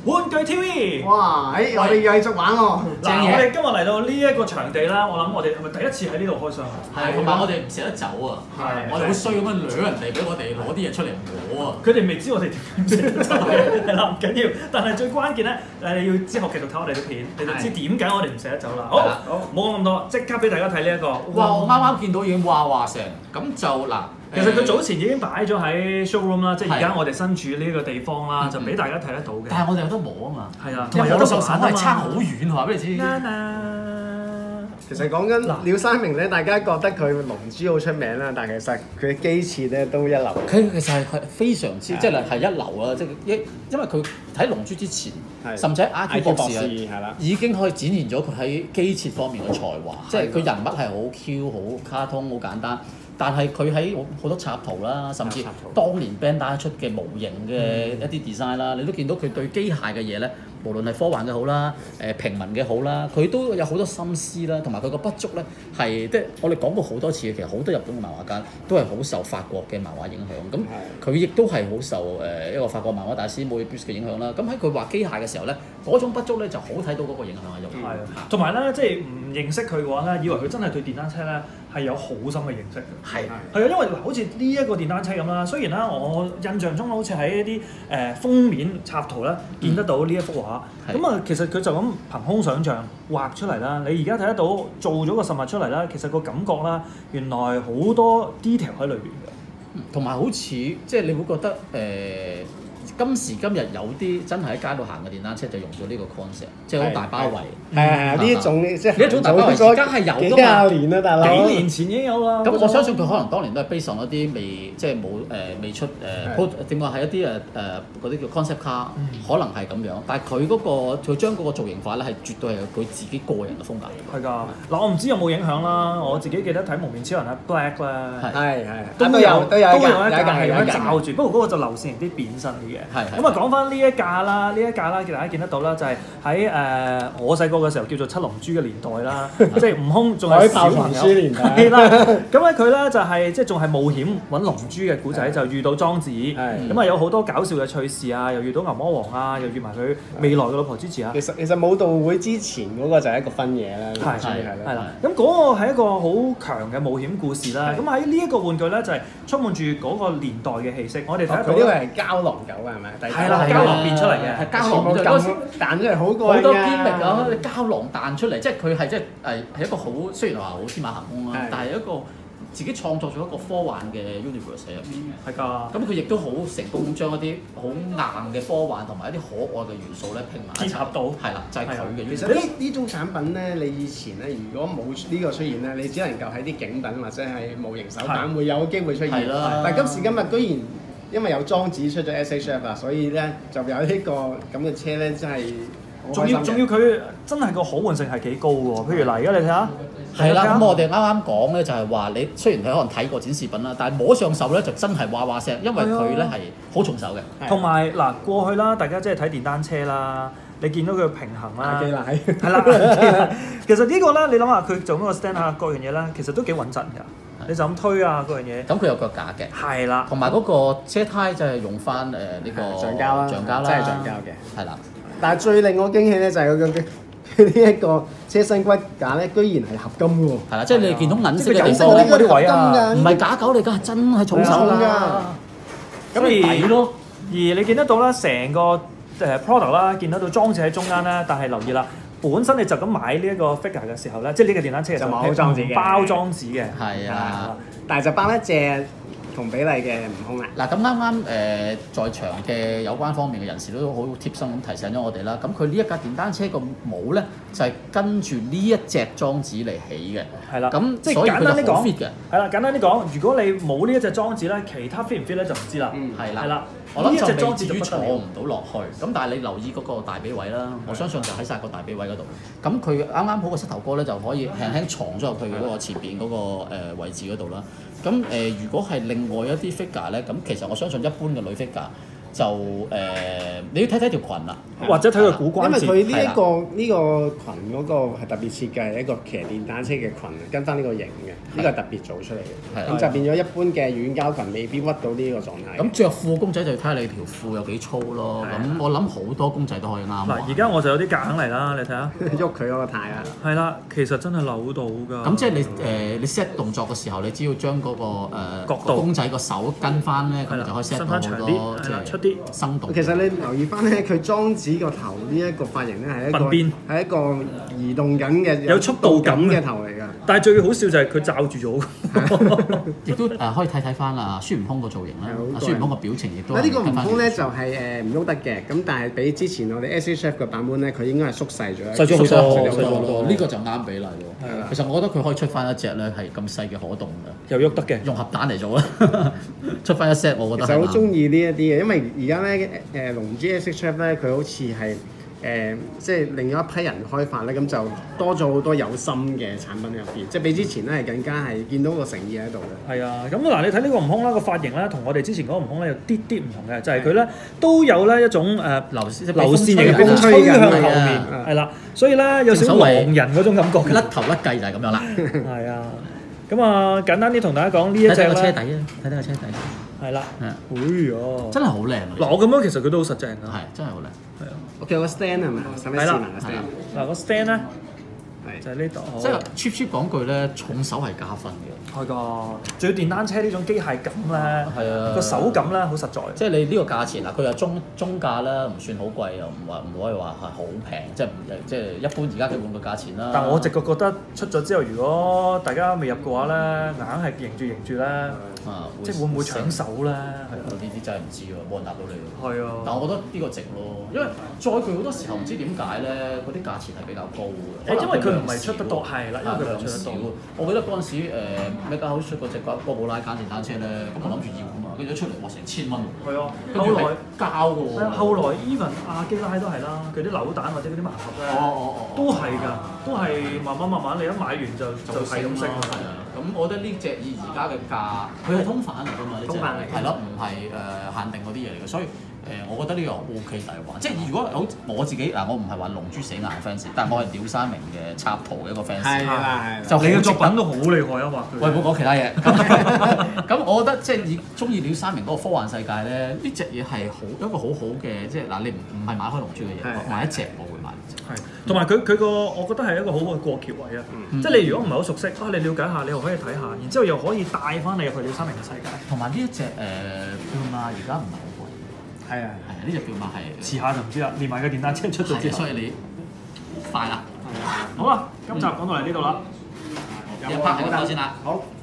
玩具 TV。 哇！我哋繼續玩喎。 嗱，我哋今日嚟到呢一個場地啦，我諗我哋係咪第一次喺呢度開箱啊？ 係，同埋我哋唔捨得走啊！我哋好衰咁樣掠人哋，俾我哋攞啲嘢出嚟摸啊！ 佢哋未知我哋點唔捨得走嘅，係啦，唔緊要。但係最關鍵咧，你要之後繼續睇我哋啲片，你就知點解我哋唔捨得走啦。好，冇講咁多，即刻俾大家睇呢一個。 哇！我啱啱見到已經哇哇聲，咁就嗱。 其實佢早前已經擺咗喺 showroom 啦，即係而家我哋身處呢個地方啦，就俾大家睇得到嘅。 但係我哋有得摸啊嘛。 係啊， 因為有得手係差好遠，話俾你知。 其實講緊廖三明咧，大家覺得佢龍珠好出名啦，但係其實佢機設咧都一流。 佢其實係非常之即係一流啊！即係因為佢喺龍珠之前，甚至喺 IQ 博士啊，已經可以展現咗佢喺機設方面嘅才華。即係佢人物係好 Q、好卡通、好簡單。但係佢喺好多插圖啦，甚至當年 Bandai 出嘅模型嘅一啲 design 啦，你都見到佢對機械嘅嘢咧，無論係科幻嘅好啦，平民嘅好啦，佢都有好多心思啦，同埋佢個筆觸咧係即係我哋講過好多次嘅，其實好多日本嘅漫畫家都係好受法國嘅漫畫影響，咁佢亦都係好受一個法國漫畫大師 Moebius 嘅影響啦。咁喺佢畫機械嘅時候咧，嗰種筆觸咧就好睇到嗰個影響喺度。 係啊，同埋咧即係唔認識佢嘅話咧，以為佢真係對電單車咧係有好深嘅認識嘅。係啊，因為嗱，好似呢一個電單車咁啦，雖然啦，我印象中好似喺一啲封面插圖咧見得到呢一幅畫，咁啊其實佢就咁憑空想像畫出嚟啦。你而家睇得到做咗個實物出嚟啦，其實個感覺啦，原來好多 detail 喺裏邊嘅， 同埋好似即係你會覺得今時今日有啲真係喺街度行嘅電單車就用咗呢個 concept， 即係好大包圍。 係呢一種即係呢一種大包圍，而家係有幾廿年啦，大佬。 幾年前已經有啦。 咁我相信佢可能當年都係 base on 一啲未即係冇未出點講係一啲嗰啲叫 concept car，可能係咁樣。但係佢嗰個佢將嗰個造型化咧係絕對係佢自己個人嘅風格。 係㗎。嗱，我唔知有冇影響啦。我自己記得睇蒙面超人啊 Black 啦， 係都有一架係咁樣架罩住，不過嗰個就流線型啲扁身啲嘅。咁啊講翻呢一架啦，大家見得到啦，就係喺我細個嘅時候叫做七龍珠嘅年代啦，即係悟空仲係小朋友年代。係啦，咁咧佢咧就係即係仲係冒險揾龍珠嘅古仔，就遇到莊子，咁啊有好多搞笑嘅趣事啊，又遇到牛魔王啊，又遇埋佢未來嘅老婆支持啊。 其實舞蹈會之前嗰個就係一個分野啦， 係啦。咁嗰個係一個好強嘅冒險故事啦。咁喺呢一個玩具咧就係充滿住嗰個年代嘅氣息。我哋睇得到。佢呢個係膠囊狗係咪？係啦，膠囊變出嚟嘅，係膠囊變出嚟。彈出嚟好過癮㗎。好多堅力啊！膠囊彈出嚟，即係佢係即係係一個好雖然話好天馬行空啦，但係一個自己創作咗一個科幻嘅 universe 喺入邊嘅。係㗎。咁佢亦都好成功將一啲好硬嘅科幻同埋一啲可愛嘅元素咧拼埋結合到。係啦，就係佢嘅。 其實呢種產品咧，你以前咧如果冇呢個出現咧，你只能夠喺啲景品或者係模型手板會有機會出現。係啦。但係今時今日居然因為有莊子出咗 SHF 啊，所以咧就有呢個咁嘅車咧，真係仲要佢真係個可換性係幾高喎。譬如嗱，而家你睇下， 係啦，咁我哋啱啱講咧就係話你雖然佢可能睇過展示品啦，但係摸上手咧就真係哇哇聲，因為佢咧係好重手嘅。 同埋嗱過去啦，大家即係睇電單車啦，你見到佢平衡啦，係啦，其實呢個咧你諗下佢做嗰個 stand 啊，各樣嘢咧，其實都幾穩陣㗎。你就咁推啊嗰樣嘢， 咁佢有腳架嘅， 係啦， 同埋嗰個車胎就係用翻呢個橡膠啦， 真係橡膠嘅， 係啦。 但係最令我驚喜咧就係呢一個車身骨架咧，居然係合金嘅喎。 係啦，即係你見到銀色嘅地方嗰啲位啊， 唔係假狗嚟㗎，真係重手㗎。 咁抵咯。而你見得到啦，成個product 啦，見得到裝置喺中間啦，但係留意啦。本身你就咁買呢一個 figure 嘅時候咧，即係呢個電單車就冇裝置嘅，包裝紙嘅， 係啊， 但係就包一隻同比例嘅悟空啦。 嗱咁啱啱在場嘅有關方面嘅人士都好貼心咁提醒咗我哋啦。咁佢呢一架電單車個帽咧就係跟住呢一隻裝置嚟起嘅。係啦，咁即係簡單啲講，係啦，簡單啲講，如果你冇呢一隻裝置咧，其他 fit 唔 fit 咧就唔知啦。係啦，係啦。我諗就未至於坐唔到落去，咁但係你留意嗰個大髀位啦，我相信就喺晒個大髀位嗰度。咁佢啱啱好個膝頭哥咧就可以輕輕藏咗入去嗰個前邊嗰個位置嗰度啦。咁如果係另外一啲 figure 咧，咁其實我相信一般嘅女 figure 你要睇睇條裙啦， 或者睇佢股關節。 因為佢呢個裙嗰個係特別設計，一個騎電單車嘅裙，跟翻呢個型嘅，呢個係特別做出嚟嘅。咁就變咗一般嘅軟膠裙未必屈到呢個狀態。 咁着褲公仔就要睇下你條褲有幾粗咯。咁我諗好多公仔都可以啱。 嗱，而家我就有啲夾硬嚟啦，你睇下， 喐佢嗰個軚啊。 係啦，其實真係扭到㗎。 咁即係你 set 動作嘅時候，你只要將嗰個角度公仔個手跟翻咧，咁就可以 set 到好多即係出啲生動。 其實你留意翻咧，佢莊子個頭呢一個髮型咧係一個移動緊嘅有速度感嘅頭嚟㗎。 但係最好笑就係佢罩住咗， 亦都可以睇翻啦，孫悟空個造型啦，孫悟空個表情亦都。 呢個悟空咧就係唔喐得嘅，咁但係比之前我哋 SHF 嘅版本咧，佢應該係縮細咗。 細咗好多， 呢個就啱比例喎。其實我覺得佢可以出翻一隻咧係咁細嘅可動嘅， 又喐得嘅， 用核彈嚟做啦，出翻一 set 我覺得。 其實好中意呢一啲嘅，因為而家咧龍珠 SHF 咧佢好似係。即係另外一批人開發咧，咁就多咗好多有心嘅產品入邊，即係比之前咧係更加係見到個誠意喺度嘅。係啊，咁嗱你睇呢個悟空啦，個髮型咧同我哋之前嗰個悟空咧有啲唔同嘅，就係佢咧都有咧一種流線型嘅風吹向後面，係啦，所以咧有少少狼人嗰種感覺， 甩頭甩計就係咁樣啦。 係啊，咁啊簡單啲同大家講呢一隻睇睇個車底啊，睇睇個車底。 係啦， 真係好靚啊！ 嗱我咁樣其實佢都好實淨㗎， 係真係好靚。 係啊， 我有個 stand 係咪？ 係啦，嗱個 stand 咧就係呢度。 即係 cheap 講句咧，重手係加分嘅。 係㗎，仲要電單車呢種機械感咧， 係啊， 個手感咧好實在。 即係你呢個價錢嗱，佢又中價啦，唔算好貴又唔可以話係好平，即係一般而家嘅玩具價錢啦。 但我直覺覺得出咗之後，如果大家未入嘅話咧，硬係迎住咧，即係會唔會搶手咧？係啊， 呢啲真係唔知喎，冇人答到你。 係啊， 但我覺得呢個值咯，因為載具好多時候唔知點解咧，嗰啲價錢係比較高嘅。 因為佢唔係出得多，係啦，因為佢唔出得多。 我記得嗰陣時咩家好出嗰隻哥布拉簡電單車咧，咁我諗住要啊嘛，跟住一出嚟話成1000蚊喎。 係啊， 後來交嘅喎。 後來 even 阿基拉都係啦，佢啲扭蛋或者嗰啲盲盒咧，都係㗎，都係慢慢你一買完就係咁升啦。 係啊，咁我覺得呢隻以而家嘅價，佢係通販嚟㗎嘛，呢隻係咯，唔係限定嗰啲嘢嚟嘅，所以。我覺得呢個 OK 抵玩，即係如果好我自己嗱，我唔係話龍珠死硬 fans，但係我係鳥山明嘅插圖嘅一個 fans。係就你嘅作品都好厲害啊！話喂，唔好講其他嘢。咁我覺得即係中意鳥山明嗰個科幻世界咧，呢隻嘢係一個好好嘅，即係嗱，你唔係買開龍珠嘅嘢，買一隻我會買。 係，同埋佢個我覺得係一個好嘅過橋位啊！即係你如果唔係好熟悉你了解下，你又可以睇下，然之後又可以帶翻你入去鳥山明嘅世界。 同埋呢一隻票碼而家唔係好貴。係啊，呢隻票碼係遲下就唔知啦，連埋個電單車出咗之後， 所以你快啦。 好啦，今集講到嚟呢度啦， 有拍喺度先啦。 好。